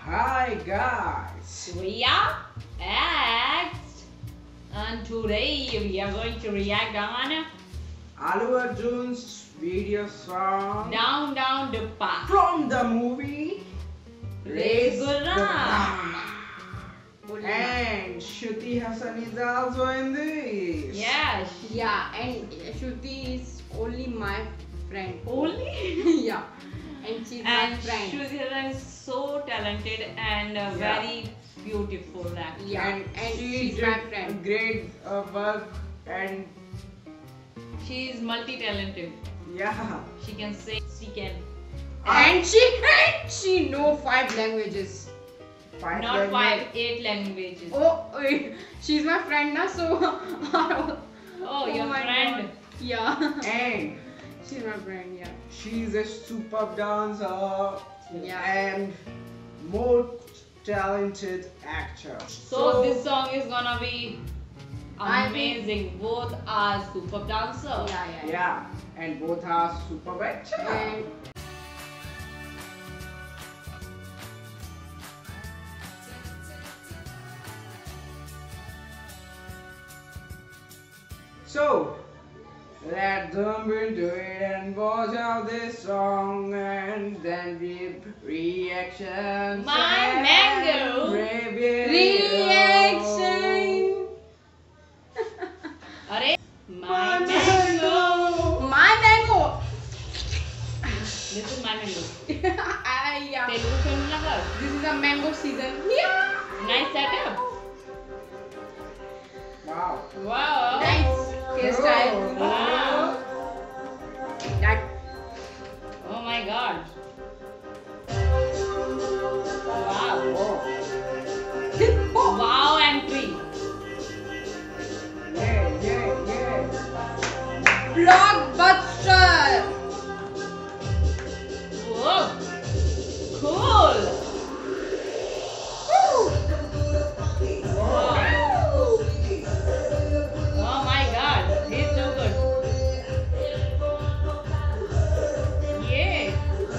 Hi guys, We are Act, and today we are going to react on Allu Arjun's video song Down Down Duppa from the movie Race Gurram. And Shruti Hassan is also in this. Yes. Yeah, and Shruti is only my friend. Only? Yeah, and she's my And friend. Shruti is so talented and very beautiful actor. Yeah, and she she's my did friend. great work and She is multi-talented. yeah. She can sing, she can And she know 5 languages. not 5, 8 languages. Oh, she's my friend now, so Oh, your my friend. God. Yeah, And she's my friend. Yeah, she's a superb dancer Yeah. and most talented actor. So this song is gonna be I think- amazing. Both are super dancer. yeah. Yeah, and both are superb actor. And So let's jump into it and watch out this song and then give reactions. My and mango. reaction. Arey, my mango. My mango. This is my mango. Yeah. Telugu film lover. This is a mango season. Yeah. Nice setup. Wow. Wow. Nice hairstyle. Wow. That. Oh my god. Wow. Oh. Wow entry. Yeah. Blockbuster. Whoa. Cool. Wow. Oh my god. He's so good. Yeah.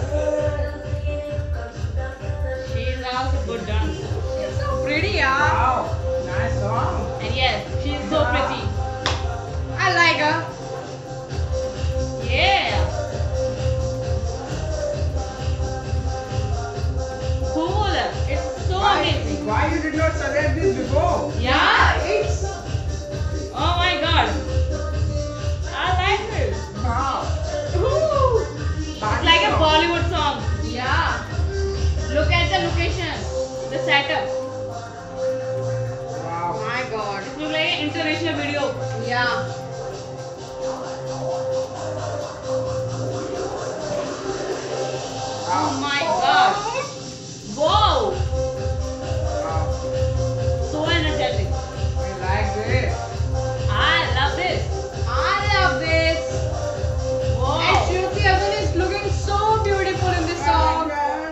She's also good dancer. It's so pretty, yeah. Wow. Nice song. And yes, she's so pretty. I like her. Yeah. Cool. It's so amazing. Why you did not suggest this before? Yeah. It's. Oh my god. I like it. Wow. Ooh. It's like a Bollywood song. Yeah. Look at the location, the setup. Wow. My God. It looks like an international video. Yeah. Oh my god. Wow. Wow. So energetic. I like this. I love this. I love this. And Wow. Shruti Hassan is looking so beautiful in this song.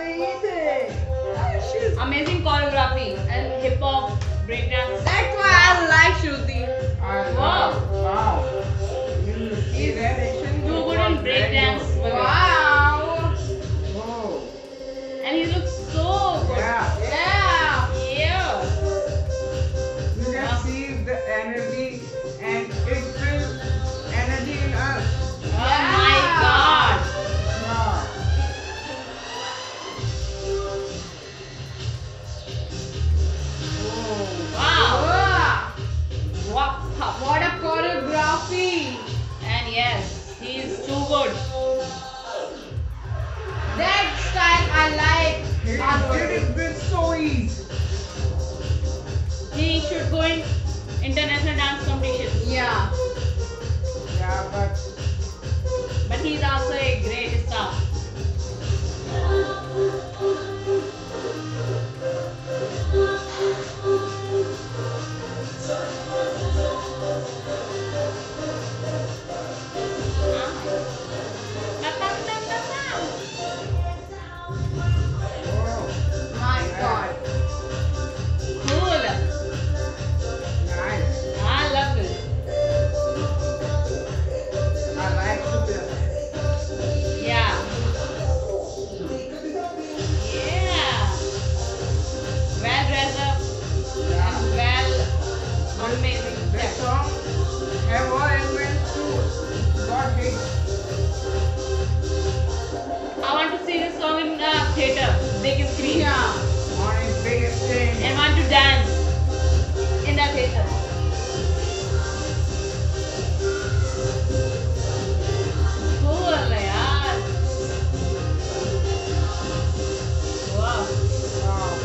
Amazing choreography and hip hop breakdance. That's why I like Shruti. Wow. You see that action? Too good in breakdance. Wow. Whoa. And he looks so good. Yeah. Yeah. Yeah. You can see the energy and it feels energy in us. Oh my god. Wow. Wow. Wow. Wow. What a choreography. And yes, he is too good. That style I like. He did it with so ease. He should go in international dance competition. Yeah. Yeah, But he's also a great star. whoa. My God. Cool. Nice. I love this. I like to Yeah. Yeah. on his biggest stage. and want to dance in the theater. Cool, yaar. Wow. Wow.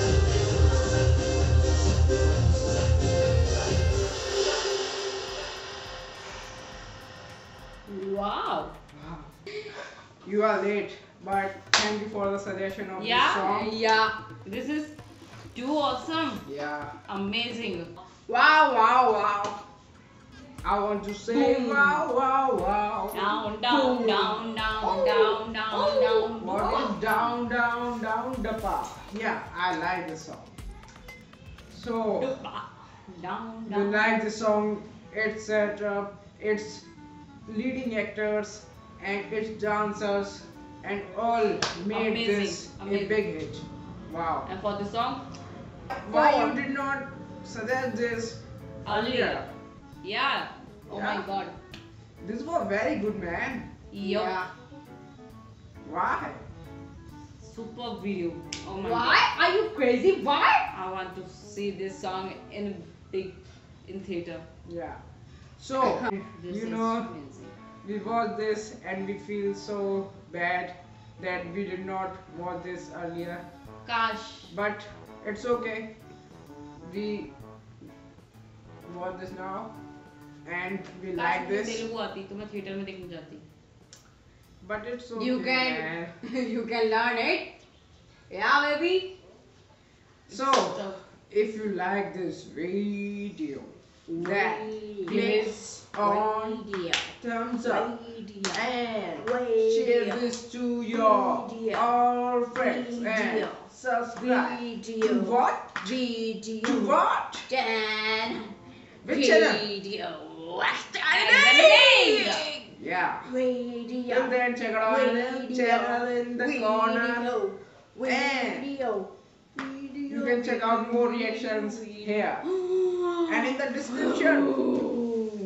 Wow. Wow. You are late, but thank you for the suggestion of Yeah. this song. Yeah. This is too awesome. Yeah. Amazing. Wow, wow, wow. I want to say Boom. wow, wow, wow. Down, down, down, down, down, down, down. What is down, down, down, duppa? Yeah, I like this song. So, Down, you down. like this song? It's its leading actors and its dancers and all made Amazing, this a amazing. big hit. Wow. And for the song, Why Go you on. did not suggest this earlier? yeah. Oh Yeah. my god. This was very good, man. Yo. Yeah. Why? Super video. Oh my Why? god. Are you crazy? Why? I want to see this song in theater. Yeah. So, This you is know, amazing. we watched this and we feel so bad that we did not watch this earlier. Gosh. But it's okay. We watch this now and we like this. Telugu आती तो मैं theatre में देखने जाती. But it's okay. You man. can you can learn it. Yeah, baby. So, if you like this video, then click on Radio. thumbs up Radio. and Radio. share this to your Video. all friends and Video. subscribe Video. to what? Video. To what? Dan. Which channel? Radio. Yeah. Radio. Till then, check out our little channel in the corner. Radio. You can check out more reactions here and in the description.